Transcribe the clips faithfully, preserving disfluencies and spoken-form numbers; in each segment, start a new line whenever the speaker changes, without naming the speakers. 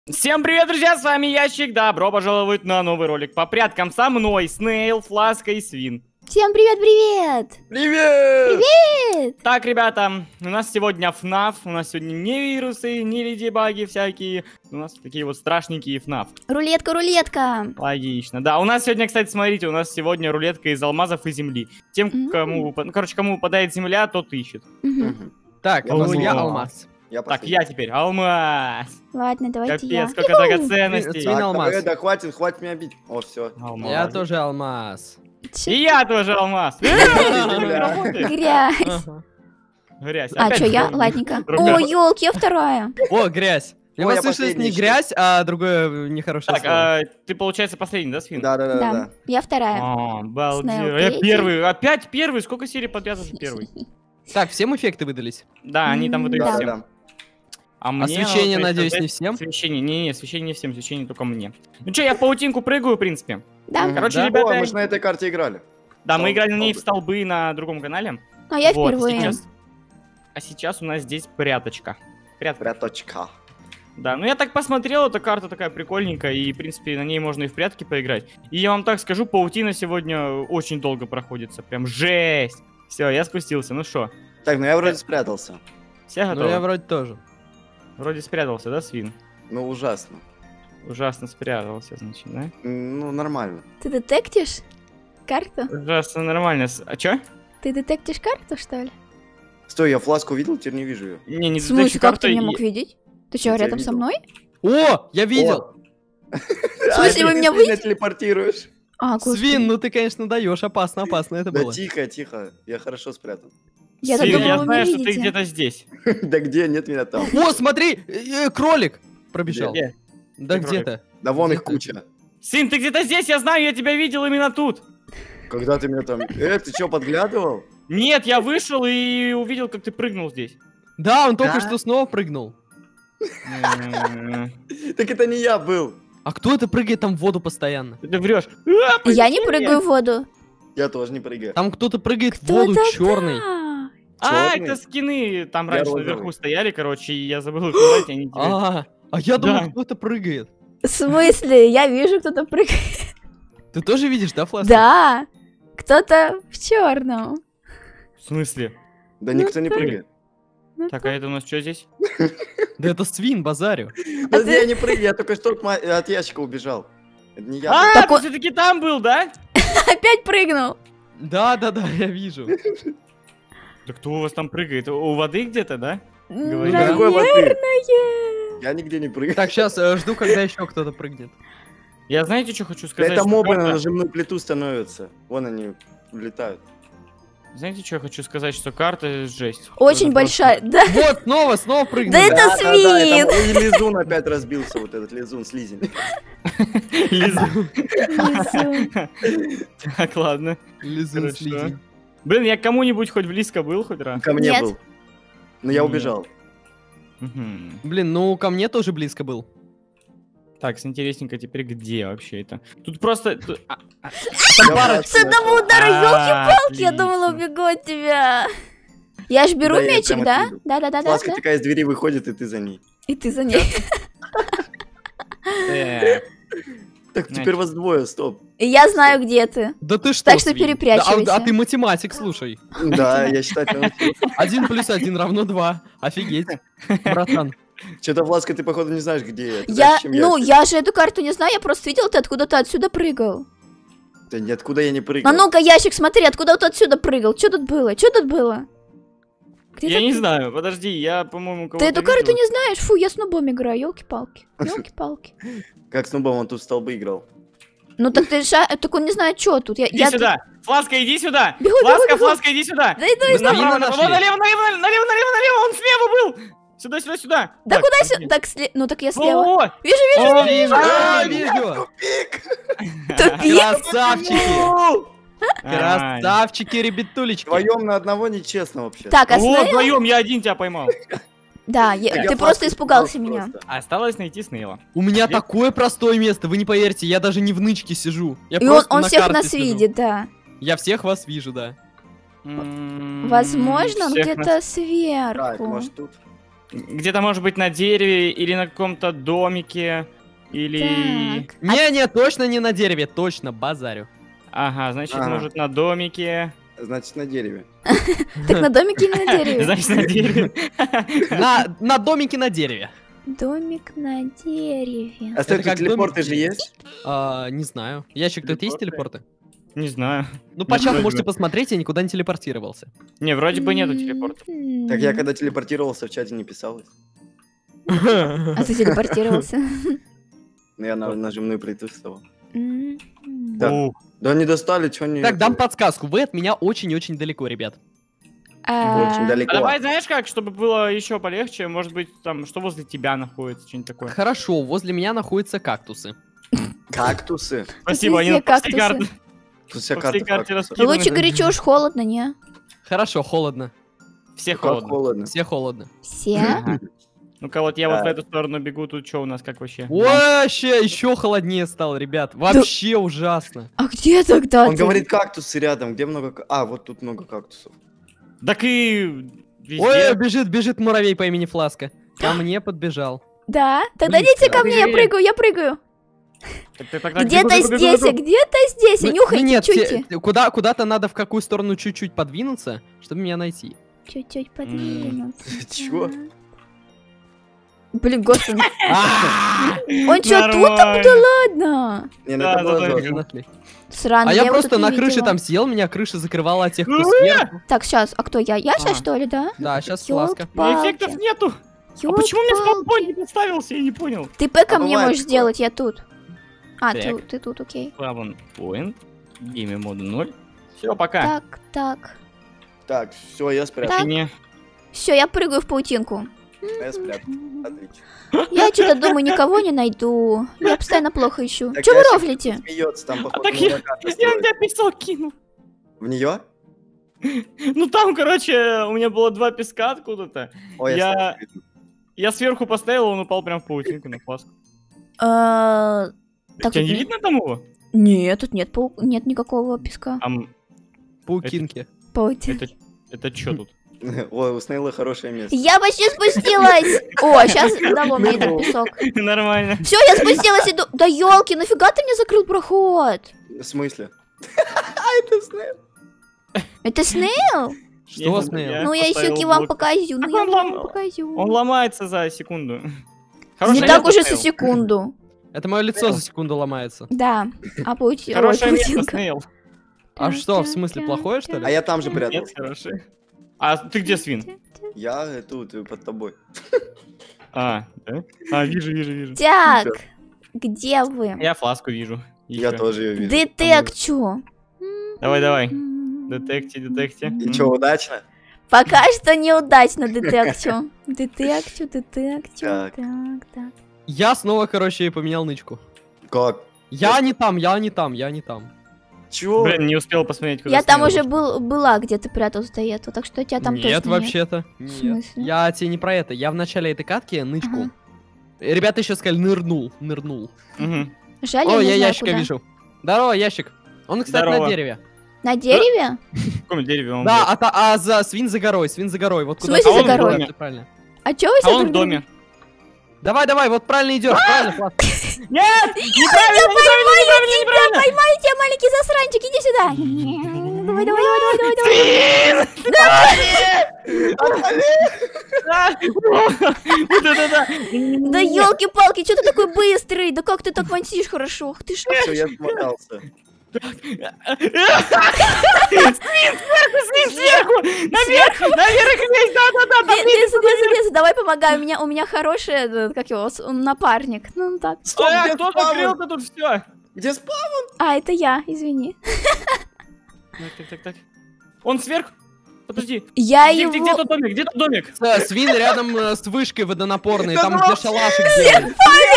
Всем привет, друзья, с вами Ящик, добро пожаловать на новый ролик по пряткам со мной, Снейл, Фласка и Свин.
Всем привет-привет!
Привет!
Привет!
Так, ребята, у нас сегодня ФНАФ, у нас сегодня не вирусы, не леди-баги всякие, у нас такие вот страшненькие ФНАФ.
Рулетка, рулетка!
Логично, да, у нас сегодня, кстати, смотрите, у нас сегодня рулетка из алмазов и земли. Тем,
Mm.
кому, ну, короче, кому выпадает земля, тот ищет.
Мгм.
Так,
Я
у нас я
понял.
алмаз.
Так,
Я последний.
я теперь алмаз.
Ладно, давайте я.
Капец, сколько драгоценностей.
Свин
Так,
алмаз.
давай, да хватит, хватит меня бить. О, все.
Алмаз.
Я тоже алмаз.
Чё?
И я тоже алмаз. Э, не работает.
Грязь.
Ага.
Грязь.
А,
Опять
что, я?
грязь.
Ладненько.
Ребята.
О, елки, я вторая.
О, грязь. Я
Ой, я
послышалось
последний
не
еще.
грязь, а другое нехорошее
Так,
слово.
а, ты, получается, последний, да, Свин?
Да, да, да,
Да,
да.
я вторая.
А, балдеж.
Снейл
Я
третий.
первый. Опять первый? Сколько серий подряд уже первый?
Так, всем эффекты выдались.
Да, они там выдают
Да,
всем.
да.
А мне,
Освещение,
ну, то есть,
надеюсь,
опять
не всем?
Освещение, не, не, освещение не всем, освещение только мне. Ну что, я в паутинку прыгаю, в принципе.
Да.
Мгм.
Короче,
Да?
ребята,
О, мы же на этой карте играли.
да, мы
стол-
играли на ней в
столбы.
столбы на другом канале.
А я
Вот,
впервые.
сейчас- А сейчас у нас здесь пряточка. Прятка.
Пряточка.
Да, ну я так посмотрел, эта карта такая прикольненькая, и, в принципе, на ней можно и в прятки поиграть. И я вам так скажу, паутина сегодня очень долго проходится, прям жесть. Все, я спустился, ну что,
Так, ну я вроде спрятался.
все
Ну,
готовы?
я вроде тоже.
Вроде спрятался, да, Свин?
Ну, ужасно.
Ужасно спрятался, значит, да?
М, Ну, нормально.
Ты детектишь карту?
Ужасно нормально. С- А чё?
Ты детектишь карту, что ли?
Стой, я фласку видел, теперь не вижу ее.
Не, не
В смысле,
детектив
как ты
карты
меня
и-
мог видеть? Ты что,
Я тебя
рядом со
видел.
мной?
О, я видел.
В смысле, вы меня
выйдете? телепортируешь?
А, господи.
Свин, ну ты, конечно, даешь. Опасно, опасно это
Да
было.
тихо, тихо. Я хорошо спрятан.
Я
Свин,
думала,
я
вы
знаю,
меня
что ты
видите.
где-то здесь.
Да где? Нет меня там.
О, смотри, э, э, кролик пробежал.
Где?
Да
Где
где-то.
Да вон их
Где-то.
куча.
Свин, ты где-то здесь, я знаю, я тебя видел именно тут.
Когда ты меня там... Э, ты что, подглядывал?
Нет, я вышел и увидел, как ты прыгнул здесь.
Да, он только
Да?
что снова прыгнул.
М,
Так это не я был.
А кто это прыгает там в воду постоянно?
Ты врешь.
Я не прыгаю в воду.
Я тоже не прыгаю.
Там кто-то прыгает в воду
Кто-то
черный.
да.
А,
Чёрный?
это скины там
Я
раньше
розовый.
наверху стояли, короче, и я забыл их убрать, и они теперь...
А, а я
Да.
думал, кто-то прыгает.
В смысле? Я вижу, кто-то прыгает.
Ты тоже видишь, да, Фласка?
Да. Кто-то в черном.
В смысле?
Да никто не прыгает.
Так, а это у нас что здесь?
Да это свин, базарю.
Да
ты-
я не прыгаю, я только что от ма- от ящика убежал. Это не я.
А,
Так
ты
он-
все-таки там был, да?
Опять прыгнул.
Да, да, да, я вижу.
Да кто у вас там прыгает? У воды где-то, да? Говори.
Да.
Какой воды?
Наверное.
Я нигде не прыгаю.
Так, сейчас жду, когда еще кто-то прыгнет.
Я знаете, что хочу
Да
сказать?
это
что
мобы на
карта-
нажимную плиту становятся. Вон они улетают.
Знаете, что я хочу сказать? Что карта жесть.
Очень
Это
большая. Да.
Вот, снова, снова прыгнул.
Да это свин!
это- и лизун опять разбился, вот этот лизун, слизень.
просто- Лиза.
Лизун.
Так, ладно.
Лизун,
Хорошо.
слизень.
Блин, я к кому-нибудь хоть близко был хоть раз?
Ко мне
Нет.
был. Но я
Нет.
убежал.
Мгм.
Блин, ну ко мне тоже близко был.
Так, интересненько, теперь где вообще это? Тут просто... тут- а,
Я
парочка.
С одного удара,
А,
елки-палки, я думала,
отлично.
убегу от тебя. Я ж беру
Да, я
мячик,
прям
да?
отведу.
Да-да-да-да.
Фласка такая из двери выходит, и ты за ней.
И ты за ней.
Так,
Так, теперь вас двое, стоп.
И я знаю, где ты.
Да ты что,
Так что
свин?
перепрячивайся.
Да, а, а ты математик, слушай.
Да, я считать научился.
Один плюс один равно два. Офигеть. Братан.
Что-то, Фласка, ты, походу, не знаешь, где я.
Я,
Зачем
ну,
здесь?
я же эту карту не знаю, я просто видел, ты откуда-то отсюда прыгал.
Да ниоткуда я не прыгал.
А ну-ка, ящик, смотри, откуда ты отсюда прыгал? Что тут было? Что тут было? Где
я
ты-
не знаю, подожди, я, по-моему,
Ты
кого-то
эту карту
видел.
не знаешь? Фу, я с нубом играю, елки-палки. Елки-палки.
Как с нубом, он тут в столбы играл.
Ну так ты ша... так он не знает, что тут. Я,
Иди
я...
сюда! Фласка, иди сюда!
Бегу,
Фласка,
бегу, бегу.
Фласка, иди сюда!
Да иду,
Вы
иду.
Налево
Направо,
нашли.
направо, налево, налево, налево, налево, налево, он слева был! Сюда, сюда, сюда!
Да
Так,
куда
подожди.
сюда? Так, сле... ну так я слева.
О,
Вижу, вижу,
о,
вижу.
А,
вижу!
вижу.
Тупик.
Красавчики.
Ай.
Красавчики, ребятулечки.
Вдвоем на одного нечестно вообще.
Так, а
Вот,
Снейл?
вдвоем я один тебя поймал.
Да, я-
Так я
ты
Фласку
просто испугался
испугался
меня.
просто.
Осталось найти Снейла.
У меня
Где?
такое простое место, вы не поверите, я даже не в нычке сижу. Я
И он,
просто
он
на
всех
карте
нас
сижу.
видит, да.
Я всех вас вижу, да.
М,
Возможно, он
всех
где-то
нас-
Так,
сверху.
может тут?
Где-то, может быть, на дереве или на каком-то домике. Или...
Так.
Не-не, точно не на дереве, точно, базарю.
Ага, значит,
Ага.
может, на домике.
Значит, на дереве.
Так на домике или на дереве?
Значит, на дереве.
На, на домике на дереве.
Домик на дереве.
А стой,
как
телепорты
домик.
же есть?
А, не знаю. Ящик, тут есть
Телепорты?
телепорты?
Не знаю.
Ну, по чату
вроде
можете
бы.
посмотреть, я никуда не телепортировался.
Не, вроде бы нету телепорта.
М-м.
Так я когда телепортировался, в чате не писалось.
А ты телепортировался?
Ну, я на нажимную плиту вставал.
М.
Да.
Ух,
Да не достали, чё не...
Так, дам подсказку. Вы от меня очень-очень далеко, ребят.
Очень
А,
далеко.
А давай, знаешь как, чтобы было еще полегче, может быть, там, что возле тебя находится, что-нибудь такое.
Хорошо, возле меня находятся какtuсы.
Кактусы.
Спасибо,
Везде
они по всей
кактусы.
карте.
Тут вся
По
карта
всей карте
кактусов.
раскиданы.
Лучше горячо, уж холодно, не?
Хорошо, холодно.
Все
Как
холодно.
холодно.
Все холодно.
Все?
Ага. Ну-ка, вот я вот в
Да.
эту сторону бегу, тут что у нас, как вообще?
Вообще, еще холоднее стало, ребят. Вообще ужасно.
А где тогда
Он
ты?
говорит, кактусы рядом. Где много... ка- А, вот тут много кактусов.
Так и везде.
Ой, бежит, бежит муравей по имени Фласка. Ко мне подбежал.
Да? Тогда
Близко.
идите ко мне, я
Бежи.
прыгаю, я прыгаю.
Так, так, так, так,
Где-то
бегу, бегу,
здесь,
бегу, бегу.
где-то здесь.
Ну,
Нюхайте,
нет,
чуйте.
те- куда, куда-то надо в какую сторону чуть-чуть подвинуться, чтобы меня найти.
Чуть-чуть подвинуться.
Чего?
Блин, господи.
А,
Он что, тут там?
Нормально.
Да ладно.
Не, ну
Да,
это было
да, да,
жестко.
да.
нашли.
Сраный,
А я
его
просто
тут не
на крыше
видела.
там сидел, меня крыша закрывала от тех, кто
Э!
сверху.
Так, сейчас, а кто я? Я сейчас
А.
что ли, да?
Да, сейчас Фласка.
Но эффектов нету. А почему мне спаунпоинт не подставился? Я не понял.
Ты П ко
А
мне
бывает
можешь
такое.
сделать, я тут. А, ты,
Так.
ты тут, окей.
Спаунпоинт. Гейме моду ноль. Все, пока.
Так, так.
Так, все, я спрятал.
Так.
Не.
Все, я прыгаю в паутинку.
Я спрятал. Отлично.
Я что-то думаю, никого не найду. Я постоянно плохо ищу.
Так
Че вы
ящик
рофлите?
Смеется там, походу,
так я-
новая карта
Я
строит.
на тебя песок кинул.
В нее?
Ну там, короче, у меня было два песка откуда-то.
Ой,
Я-
я... сам
Я сверху поставил, он упал прям в паутинку на фласку.
А, Так,
Тебя не
тут-
видно там его?
Нет, тут нет, пау- нет никакого песка.
Ам,
Паутинки.
Паутин.
это, это что тут?
видно. Ой, у Снейла хорошее место.
Я почти спустилась! О, сейчас дало мне этот песок.
Нормально.
Все, я спустилась, иду. Да елки, нафига ты мне закрыл проход?
В смысле? А, это Снейл.
Это Снейл?
Что
Я-
с ней?
я
Ну, я
поставил
еще вам
блок.
покажу, ну
Так
я
он
вам
лом-
покажу.
Он ломается за секунду.
Не
Хорошее
так
место
уже
Снейл.
за секунду.
Это мое лицо за секунду ломается.
Да, а паути- ой,
Хорошее место,
паутинка.
Снейл.
А что, в смысле, плохое, что
А
ли?
я там же
Нет,
прятался.
хорошее. А ты где, свин?
Я тут, э, под тобой.
А, да? А, вижу, вижу, вижу.
Так, где вы?
Я фласку вижу.
Я
Ещё.
тоже ее вижу.
Детекчу.
Давай, давай. Детекти, детекти.
И что, удачно?
Пока что неудачно детекчу. Детекчу, детекчу.
Так.
Так, так.
Я снова, короче, поменял нычку.
Как?
Я не там, я не там, я не там.
Чего?
Блин, не успел посмотреть, куда
Я там
Снейл
уже
ушел.
был, была, где ты прятался до этого, так что тебя там
Нет,
точно нет.
вообще-то.
В
Нет.
смысле?
Я тебе не про это. Я в начале этой катки нычку.
Ага.
Ребята еще сказали, нырнул, нырнул.
Мгм.
Жаль,
О,
я не
я
знаю,
ящика
куда.
вижу. Здорово, ящик. Он, кстати,
Здорово.
на дереве.
На дереве?
В каком дереве он
Да,
был?
а, та- а за свин за горой, свин за горой. Вот
В
куда
смысле
А
за
он
горой?
в доме, правильно.
А чё вы
А
все
он в доме.
Давай, давай, вот правильно идешь, правильно, Влад.
Нет! Неправильно, неправильно, неправильно, неправильно!
Поймаю тебя, маленький засранчик, иди сюда. Давай, давай, давай, давай, давай, давай.
А! Вот это да!
Да елки-палки, что ты такой быстрый? Да как ты так мансишь хорошо? Ах ты ж.
Всё, я смотался.
Свин сверху! Наверх! Наверх лезь! Да-да-да!
Лезь, лезь, лезь, лезь, давай помогай, у меня, у меня хороший, э, как его, с- напарник. Ну так.
Стоп,
А,
где
кто
спавн?
закрыл-то тут все?
Где спавн?
А, это я, извини.
Так, так, так, так. Он сверху? Подожди.
Я
Где, где, где
его...
тот домик? Где тот домик?
Э, Свин рядом э, с вышкой водонапорной,
Да
там
ну
где шалашик делают.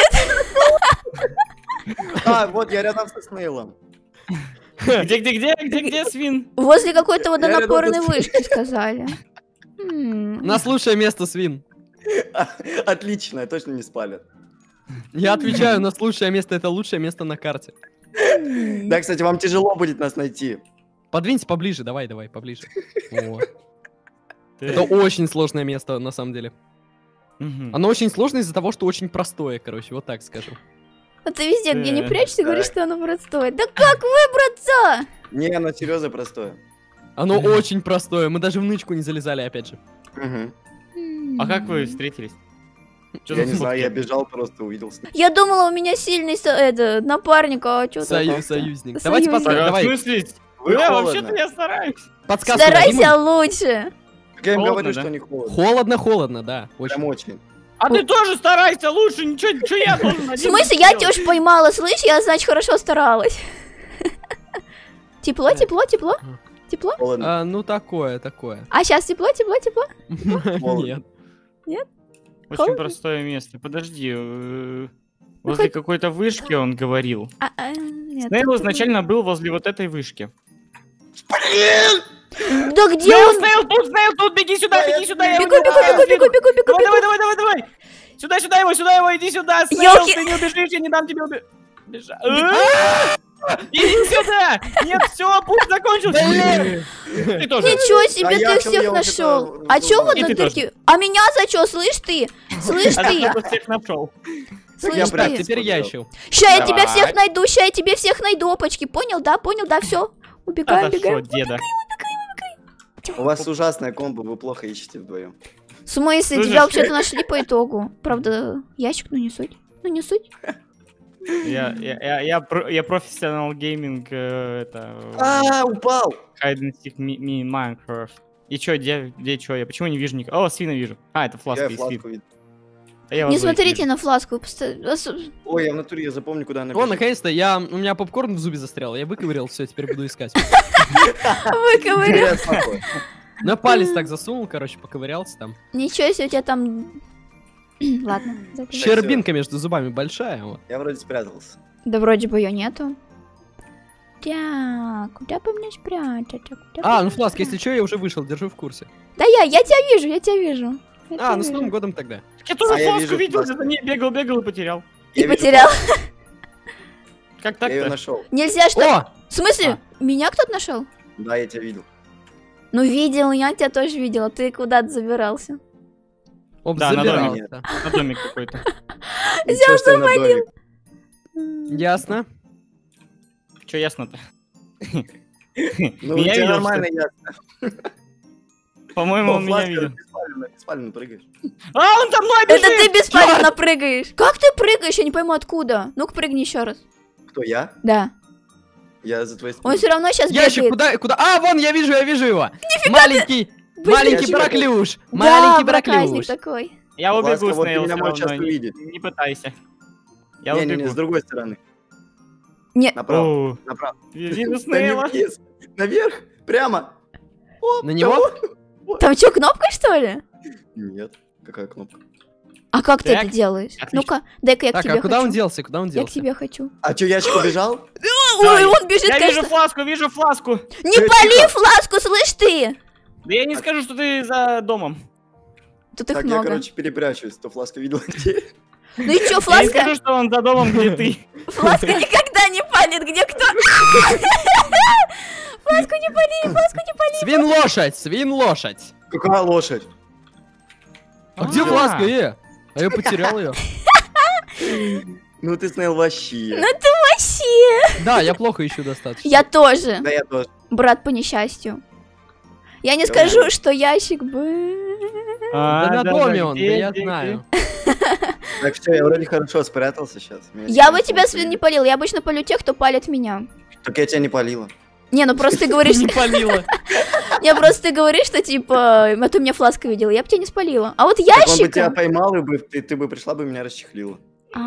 А, вот я рядом со Снейлом.
Где, где, где, где, где свин?
Возле какой-то
Я рядом
водонапорной
с-
вышки, сказали. М.
У нас лучшее место, свин.
Отлично, точно не спалят.
Я отвечаю, у нас лучшее место, это лучшее место на карте.
Да, кстати, вам тяжело будет нас найти.
Подвинься поближе, давай, давай, поближе. О. Это очень сложное место, на самом деле.
Мгм.
Оно очень сложное из-за того, что очень простое, короче, вот так скажу.
А ты везде, где не
Э,
прячешься, говоришь,
так.
что оно простое. Да как выбраться?
Не, оно серьезно простое.
Оно очень простое, мы даже в нычку не залезали, опять же.
Мгм.
А как вы встретились? Чё
Я
за
не знаю, я
фотки?
бежал, просто увидел. с-
Я думала, у меня сильный со- это, напарник, а что
Сою-
то
союзник.
Союзник.
Давайте
Так,
подсказки,
а в
давай.
смысле?
Вы
Да,
холодно.
вообще-то я стараюсь.
Подсказку дадим
Старайся
им?
лучше.
Так я им
Холодно,
говорю,
да?
что не холодно.
Холодно, холодно, да. Очень.
Прям очень.
А ты тоже старайся лучше, ничего, ничего я должен
В
один
смысле, я
делать.
тебя уж поймала, слышь, я, значит, хорошо старалась. Тепло, тепло, тепло? Тепло?
Холодно.
А, ну такое, такое.
А сейчас тепло, тепло, тепло?
Нет.
Очень
Холодно?
простое место. Подожди. э, Возле какой-то вышки он говорил.
А, а, нет,
Снейл
тут-
изначально был возле вот этой вышки.
Да где
Снейл,
он?
Снейл, тут, Снейл, тут, беги сюда, беги сюда. я
Бегу,
его
бегу,
не
бегу,
знаю,
бегу, бегу, бегу,
Давай,
бегу.
давай, давай, давай, давай. Сюда, сюда его, сюда его, иди сюда. Снейл,
Ёлки.
ты не убежишь, я не дам тебе убежать. Иди сюда! Нет, все, путь закончился. Ты тоже.
Ничего
А
себе,
я
ты
чё,
всех
я
нашел.
вообще-то
А чё в
думаю.
И
одной
ты
дырке? А меня за чё, слышь ты? Слышь
А
ты?
ты кто всех нашел?
Так я
Слышь
прям
ты?
Теперь я еще.
Ща я тебя
Давай.
всех найду, ща я тебя всех найду, опачки. Понял, да? Понял, да? Все. Убегаем,
А за что,
убегаем.
деда?
У вас ужасная комбо, вы плохо ищете вдвоем.
В смысле?
Слышишь?
Тебя вообще-то нашли по итогу. Правда, ящик, ну не суть. Ну не суть.
Я, я, я, я, про- я профессионал гейминг, э, это...
А, упал!
Hide and seek ми, ми Minecraft. И чё, где, где чё? Я почему не вижу никого? О, свина вижу. А, это фласка
Я
и
фласку
свин.
видел.
А я вас
Не
двоих
смотрите
вижу.
на фласку. поста- ос-
Ой, я в натуре, я запомню, куда она
О,
бежит.
наконец-то, я, у меня попкорн в зубе застрял, я выковырял, все, теперь буду искать.
Выковырял.
Я спокойно.
На палец так засунул, короче, поковырялся там.
Ничего себе, у тебя там... Ладно, закрой.
Щербинка между зубами большая, вот.
Я вроде спрятался.
Да вроде бы ее нету. Так, куда бы мне спрятаться? Куда бы
А,
мне
ну Фласк, если
спрятаться?
что, я уже вышел, держу в курсе.
Да я, я тебя вижу, я тебя вижу. Я тебя
А, ну с
вижу.
Новым годом тогда.
Я тоже
А я
фласку
вижу
видел,
фласку.
я за ней бегал, бегал и потерял.
И
Я вижу
потерял.
Как
Я ее
так-то?
нашел.
Нельзя что...
О!
В смысле? Меня кто-то нашел?
Да, я тебя видел.
Ну видел, я тебя тоже видела. Ты куда-то забирался.
Оп,
Да, на
забирался.
На домик какой-то.
Ничего, что я на домик.
Ясно.
Чё ясно-то?
Ну, у
Меня
тебя
видел,
нормально,
что
я...
ли? По-моему,
О,
он меня
Фласка,
видел.
беспалевно, беспалевно прыгаешь.
А, он за мной
Это
бежит!
ты беспалевно прыгаешь. Как ты прыгаешь? Я не пойму откуда. Ну-ка прыгни еще раз.
Кто, я?
Да.
Я за твоей
Он
спиной.
все равно сейчас
Ящик,
бегает.
куда, куда? А, вон, я вижу, я вижу его. Маленький, маленький
Ящик.
браклюш.
Да,
Маленький
проказник
браклюш.
такой.
Я
Фласка,
убегу,
вот ты
Снейл,
меня
всё
можешь
равно,
часто
не-
видеть.
Не пытайся. Я
Не-не-не,
убегу.
с другой стороны.
Нет.
Направо,
О,
направо.
Вижу
Да не
Снейла.
вниз, наверх, прямо. О,
На него?
того.
Там что, кнопка что ли?
Нет, какая кнопка?
А как ты
Так,
это делаешь?
отлично.
Ну-ка, дай-ка я к
Так,
тебе
а куда
хочу.
он делся? Куда он
Я к
делся?
тебе хочу.
А чё, ящик убежал?
Да,
Ой, он бежит,
Я вижу
конечно.
фласку, вижу фласку.
Не
Тихо.
пали фласку, слышь ты!
Да я не скажу, что ты за домом.
Тут их
Так, я,
много.
короче, перепрячусь, то фласка видела где.
Ну и чё,
Я не
фласка?
скажу, что он за домом, где ты.
Фласка никогда не палит, где кто? Фласку не пали, фласку не пали.
Свин лошадь, свин лошадь.
Какая лошадь?
А где
А.
фласка, э? А я потерял ее.
Ну ты, Снейл, вообще.
Ну ты вообще.
Да, я плохо ищу достаточно.
Я тоже,
Да я тоже.
брат по несчастью. Я не
Да
скажу,
ладно.
что ящик был.
А,
Да на
да,
доме
да,
он, да
где,
я
где,
знаю.
Так, все, я вроде хорошо спрятался сейчас.
Я бы тебя, Свин, не палил. Я обычно палю тех, кто палит меня.
Так я тебя не палила.
Не, ну просто ты говоришь...
Не палила.
Не, просто ты говоришь, что типа... А ты меня фласка видел, я бы тебя не спалила. А вот
Так он бы тебя
ящик...
поймал, и бы ты, ты бы пришла бы и меня расчехлила.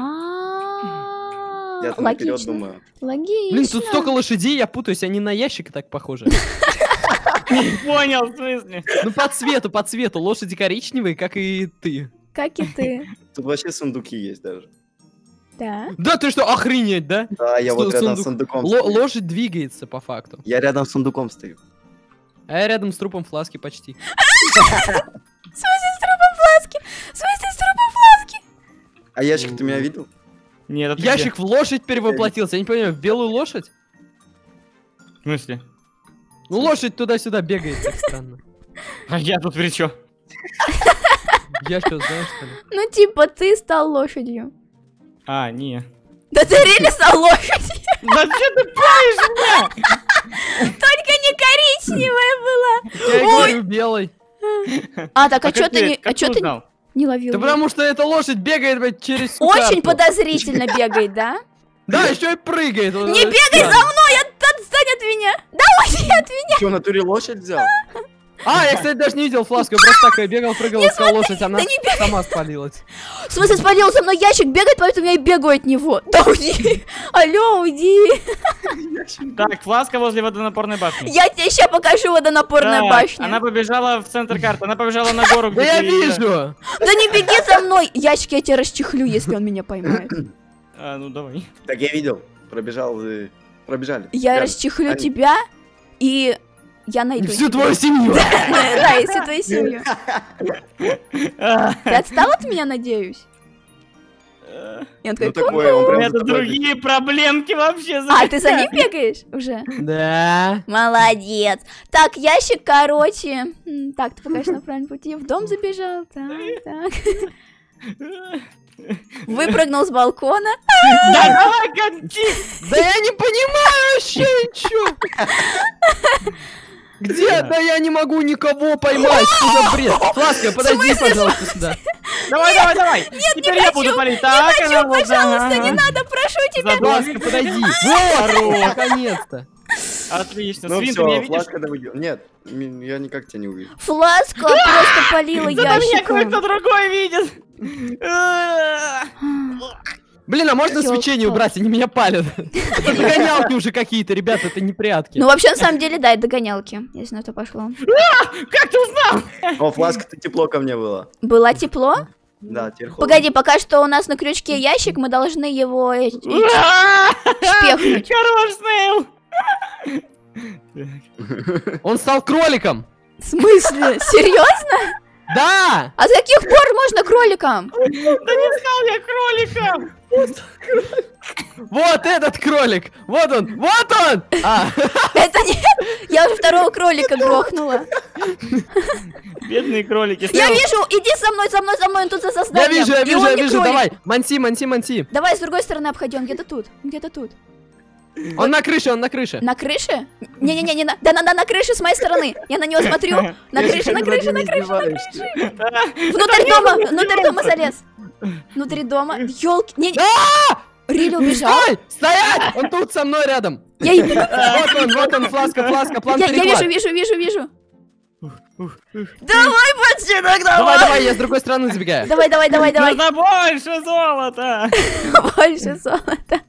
А,
Я там наперед
логично.
думаю.
Логично.
Блин, тут столько лошадей, я путаюсь, они на ящик так похожи.
Не понял, в смысле.
Ну по цвету, по цвету, лошади коричневые, как и ты.
Как и ты.
Тут вообще сундуки есть даже.
Да.
Да ты что, охренеть, да?
Да, я
Су-
вот рядом
сундук.
с сундуком
Ло-
стою.
лошадь двигается по факту.
Я рядом с сундуком стою.
А я рядом с трупом фласки почти.
В смысле с трупом фласки? В смысле с трупом фласки?
А ящик ты меня видел?
Нет, это
Ящик в лошадь перевоплотился, я не понимаю, в белую лошадь?
В смысле?
Ну лошадь туда-сюда бегает, так странно.
А я тут при чём?
Я что, знаешь, что ли?
Ну, типа, ты стал лошадью.
А, не.
Да ты реально стал лошадью.
Да что ты палишь меня?
Только не коричневая была.
Я и говорю, белый.
А, так, а
как
что ты не...
как
А что ты
узнал?
не ловил?
Да потому что эта лошадь бегает, блядь, через всю
Очень
карту.
подозрительно бегает, да?
Да, еще и прыгает. Вот
Не
это
бегай за
странно.
мной, от- отстань от меня. Да уйди от меня.
Что, в натуре лошадь взял?
А, я, кстати, даже не видел фласку. Я просто так я бегал, прыгал, искал лошадь, она
да не бегай.
сама спалилась.
В смысле, спалил за мной ящик, бегает, поэтому я и бегаю от него. Да уйди. Алло, уйди.
Так, фласка возле водонапорной башни.
Я тебе сейчас покажу водонапорная
Так,
башня.
Она побежала в центр карты, она побежала на гору,
Да
где
я
ты-
вижу.
Да не беги за мной. Ящик я тебя расчехлю, если он меня поймает.
А, ну давай.
Так я видел. Пробежал, э, пробежали.
Я
Рядом.
расчехлю
Они-
тебя, и я найду
Всю
тебя.
твою семью.
Да, и всю твою семью.
А,
Ты отстал от меня, надеюсь? Я
Ну
такой,
такое, он
У
прям
меня
за
тут
тобой
другие проблемки вообще.
а, ты за ним бегаешь уже?
Да.
Молодец. Так, ящик, короче. М, Так, ты пока что на правильном пути. В дом забежал. Так, так. Выпрыгнул с балкона.
Да давай, конти!
Да я не понимаю вообще ничего. Где? Да я не могу никого поймать. Что за бред? Фласка, подойди, пожалуйста, сюда.
Давай, давай, давай! Теперь я буду палить. Так,
Хочу,
она вот,
пожалуйста,
ага.
не надо, прошу тебя.
Забыл.
Фласка, подойди. Вот, наконец-то.
Отлично.
Ну
Свин, ты меня
все,
видишь?
флажка доводил. Нет, м, я никак тебя не увижу.
Фласка просто полила
Зато меня кое-кто
ящиком.
другой видит. А.
Блин, а можно
Ёлка.
свечение убрать? Они меня палят. Это догонялки уже какие-то, ребята, это не прятки.
Ну, вообще, на самом деле, да, это догонялки, если на то пошло.
Как ты узнал?
О, флажка, ты тепло ко мне было.
Было тепло?
Да, теперь холодно.
Погоди, пока что у нас на крючке ящик, мы должны его э, э,
А.
шпехнуть.
Хорош, Снейл.
Он стал кроликом.
В смысле? Серьезно?
Да!
А с каких пор можно кроликом?
Да не стал я кроликом.
Вот этот кролик! Вот он! Вот он! А,
Это нет, я уже второго кролика грохнула.
Бедные кролики.
Я
Снейл,
вижу, иди со мной, со мной, за мной, он тут за
я
созданием.
вижу, я
И
вижу,
он
я
не
вижу,
кролик.
давай! Манси, манси, манси!
Давай с другой стороны обходим, где-то тут, где-то тут.
Он на крыше, он на крыше.
На крыше? Не-не-не, не на... Да, на, на, на крыше с моей стороны. Я на него смотрю. На
Я
крыше,
же
на
когда
крыше,
ты
на
не
крыше, на
издеваешься.
крыше.
Да.
Внутрь дома, внутрь дома залез. Внутри дома. Ёлки. Не, не. Рили убежал.
Стой! Стоять! Он тут со мной рядом.
Я, я,
Вот он, вот он, фласка, фласка, план
я
переклад.
вижу, вижу, вижу, вижу. Давай, ботинок,
Давай,
давай.
давай, я с другой стороны забегаю.
Давай, давай, давай, давай.
Нужно больше золота.
Больше золота.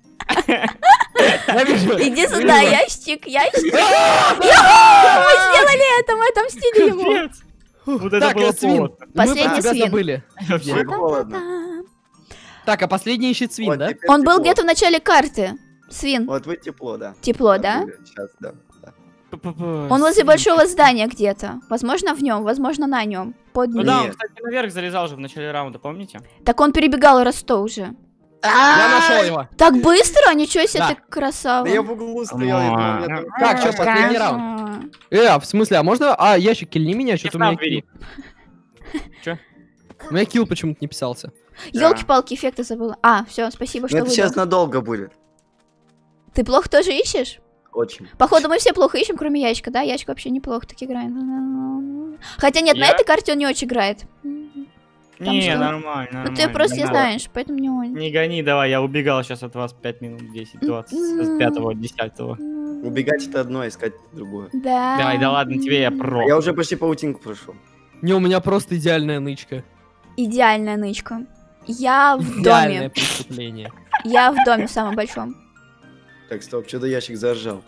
Я вижу.
Иди сюда, ящик, ящик. Яху! Мы сделали это, мы отомстили ему.
Капец. Вот это
Так,
было
э, свин,
повод.
мы
Последний
про тебя
свин.
забыли.
Вообще.
Мне холодно.
Та-та-та.
Так, а последний ищет свин,
Вот
да?
теперь
Он был
тепло.
где-то в начале карты. Свин.
Вот вы тепло, да.
Тепло, да?
Сейчас, да. да.
Он возле большого здания где-то. Возможно, в нем, возможно, на нем. Под
Ну
ним.
да, он,
Нет.
кстати, наверх залезал же в начале раунда, помните?
Так он перебегал Росто уже.
Я нашел его.
Так быстро? Ничего себе,
Да.
ты красава.
Да я в углу стоял, я думал, у меня там-
Так, чё, последний раунд? Э, а в смысле, а можно... А, ящик, кильни меня, что-то у меня...
в двери.
килл- У меня килл почему-то не писался.
Елки-палки, эффекты забыла. А, все, спасибо,
Ну
что
это
выдал.
сейчас надолго будет.
Ты плохо тоже ищешь?
Очень.
Походу, мы все плохо ищем, кроме ящика, да? Ящик вообще неплохо так играет. Хотя нет, на
Я?
этой карте он не очень играет. Там
Не,
что?
нормально,
Ну
нормально.
ты просто
не
не
надо.
знаешь, поэтому не он.
Не гони, давай, я убегал сейчас от вас пять минут, десять, двадцать, с пятого, десятого.
Убегать это одно, искать другое.
Да.
Давай, да ладно, тебе я про.
Я уже почти паутинку прошел.
Не, у меня просто идеальная нычка.
Идеальная нычка. Я в
Идеальное
доме.
преступление.
Я в доме в самом большом.
Так, стоп, что-то ящик заржал.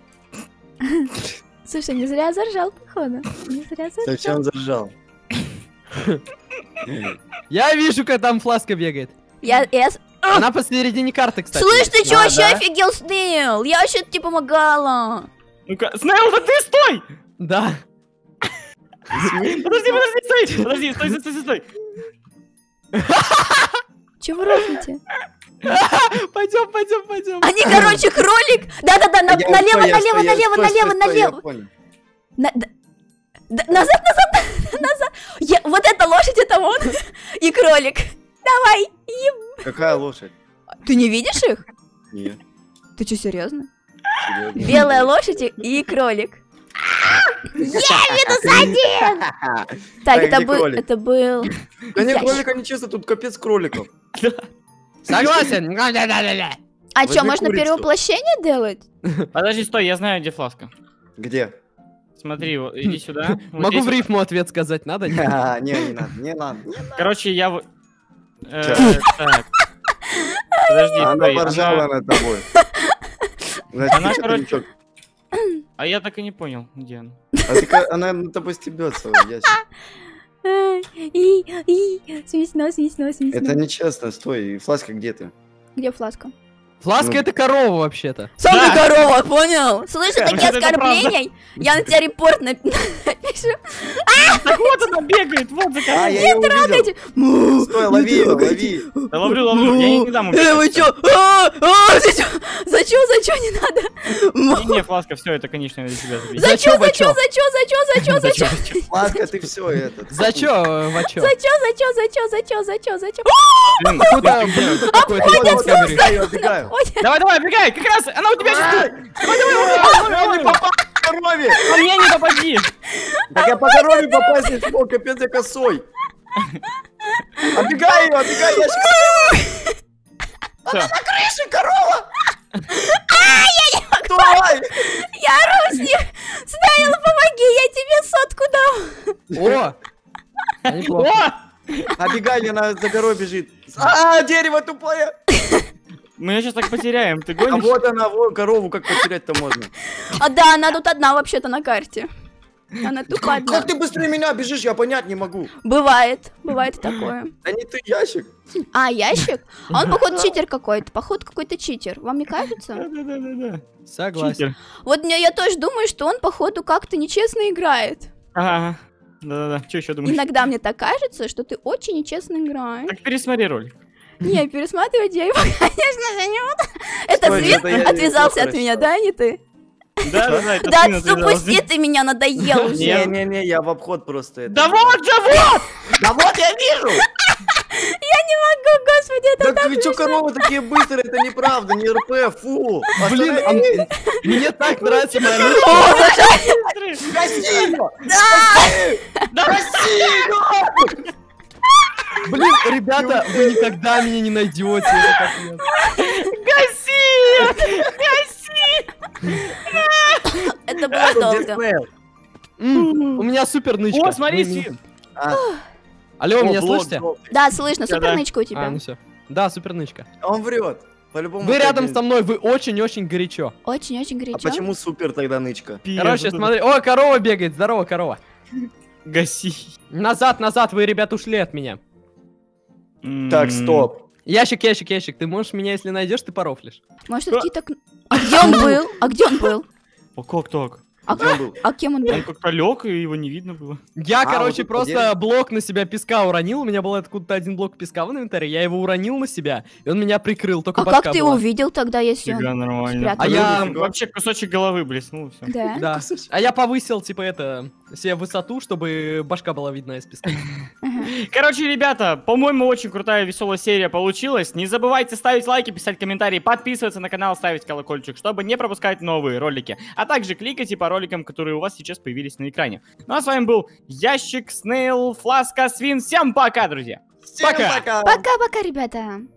Слушай, не зря заржал, походу. Не зря заржал.
Зачем заржал?
Я вижу, как там фласка бегает.
Я, я... с-
Она посередине карты, кстати.
Слышь, ты чё,
Да,
вообще
да.
офигел, Снейл? Я вообще тебе помогала.
Ну-ка, Снейл, да ты стой!
Да.
Подожди, подожди, стой! Подожди, стой, стой, стой, стой!
Чё вы рофлите?
Пойдем, пойдем, пойдем.
Они, короче, кролик. Да-да-да, на-
Я
налево,
стой, я
налево,
стой, я-
налево,
стой,
налево,
стой, стой, я
налево.
понял.
На- да- Да, назад, назад, назад. Я, вот эта лошадь, это он. И кролик. Давай. Еб-
Какая лошадь?
Ты не видишь их?
Нет.
Ты что, серьезно?
Серьезно.
Белая лошадь и- и кролик. Я минус один! Так,
Так,
это
где
был,
кролик?
это был...
Да нет,
Ящик.
кролика нечестно, тут капец кроликов.
Согласен. Да-да-да-да.
А
Возьми
что, можно
курицу.
перевоплощение делать?
Подожди, стой, я знаю, где фласка.
Где?
Смотри, вот, иди сюда. Вот
Могу
здесь
в
вот.
рифму ответ сказать, надо? Нет?
А, Не, не надо, не надо.
Короче, я... в- э,
Чё?
Так. Подожди,
Она
стой,
поржала
она-
над тобой.
Она,
Значит,
короче-
коньячок.
А я так и не понял, где она.
А ты ка- она над тобой стебется, ящик.
Ай, И, и, смешно, смешно, смешно.
Это нечестно, стой, Фласка, где ты?
Где фласка?
Фласка
Ну.
это корова вообще-то.
Сам
Да.
ты корова, понял? Слышишь, такие
Это
оскорбления? Я на тебя репорт нап- напишу.
Так вот она бегает, вот за
А,
кого.
я ее увидел.
Му,
Стой,
не
лови ее,
трогайте.
лови.
Да ловлю, ловлю, я ей не дам
Э, вы
убегать.
чё? А, а, За чё? За чё, за чё не надо? Му.
Не, не, фласка, все, это, конечно, я для тебя забить.
За
За
чё,
чё,
за
во
чё,
чё?
за чё, за чё, за чё, за чё?
Фласка, ты все этот.
За чё, э, Вачо?
За чё, за чё, за чё, за чё, за чё, за чё?
Блин,
Куда будет какой-то
Вот,
икон
вот,
с камерой?
я ее отбегаю.
Ой,
Давай, давай, бегай, как раз, она у тебя сейчас...
Я не попал по корове.
По мне не попади.
Так я по корове попасть не смог, капец я косой. Оббегай ее, оббегай, ящик.
Всё.
Крыша, корова. Давай.
я Русик! Станил, помоги, я тебе сотку дам!
О! А, неплохо.
О!
Оббегай, она за горой бежит. А, дерево тупое.
Мы ее сейчас так потеряем, ты
А
гонишь?
вот она, вот корову, как потерять-то можно?
А да, она тут одна вообще-то на карте. Она тупо одна.
Как ты быстрее меня бежишь, я понять не могу.
Бывает, бывает и такое.
Да не ты, ящик.
А, ящик? А он, походу, читер какой-то. Походу, какой-то читер. Вам не кажется?
Да-да-да-да.
Согласен.
Читер.
Вот мне я тоже думаю, что он, походу, как-то нечестно играет.
Ага. Да-да-да, что еще думаешь?
Иногда мне так кажется, что ты очень нечестно играешь.
Так пересмотри ролик.
Не, пересматривать я его, конечно же, не буду. Это
Стой,
Свет
это я
отвязался
неплохо
от меня,
рассчитал.
да, не ты?
Да-да-да, это
Да
ты отвязался.
отпусти ты меня, надоел уже.
Нет.
Не-не-не, я в обход просто это.
Да вот же вот!
Да вот я вижу!
Я не могу, господи, это
Да вы чё, коровы такие быстрые, это неправда, не РП, фу!
Блин, а
Остановись!
мне- мне так нравится моя
О,
нычка.
зажали.
Гаси её!
Да!
Гаси её!
Блин, ребята, вы никогда меня не найдете. это как нет.
Гаси! Гаси!
Это было долго.
Диснейл.
М, У меня супер нычка.
О, смотри,
Вы не-
Свин.
А,
Алло,
о,
меня
блок,
слышите?
блок.
Да, слышно,
Да-да.
супер нычка у
А,
тебя.
ну все. Да, супер нычка.
Он врет. По-любому.
Вы
так
рядом
не-
со мной, вы очень-очень горячо.
Очень-очень
А
горячо.
почему супер тогда нычка?
Короче, смотри. О, корова бегает. Здорово, корова.
Гаси.
Назад, назад, вы, ребят, ушли от меня.
Так, стоп.
Ящик, ящик, ящик. Ты можешь меня, если найдешь, ты порофлишь.
Может, это какие-то... А где он был? А где он был?
О, как так?
А,
Где он был?
а кем он был?
Он как-то лег, и его не видно было.
Я,
А,
короче,
вот тут
просто
поделим.
блок на себя песка уронил. У меня был откуда-то один блок песка в инвентаре. Я его уронил на себя, и он меня прикрыл. Только
А
башка
как ты
была.
его увидел тогда, если
Фига,
он...
нормально.
спрятал?
А я-
Там вообще кусочек головы блеснул, все.
Да?
Да. А я повысил, типа, это, себе высоту, чтобы башка была видна из песка.
Ага.
Короче, ребята, по-моему, очень крутая, веселая серия получилась. Не забывайте ставить лайки, писать комментарии, подписываться на канал, ставить колокольчик, чтобы не пропускать новые ролики. А также кликайте по роликам, которые у вас сейчас появились на экране. Ну а с вами был Ящик, Снейл, Фласка, Свин. Всем пока, друзья!
Всем
Пока.
пока!
Пока-пока, ребята.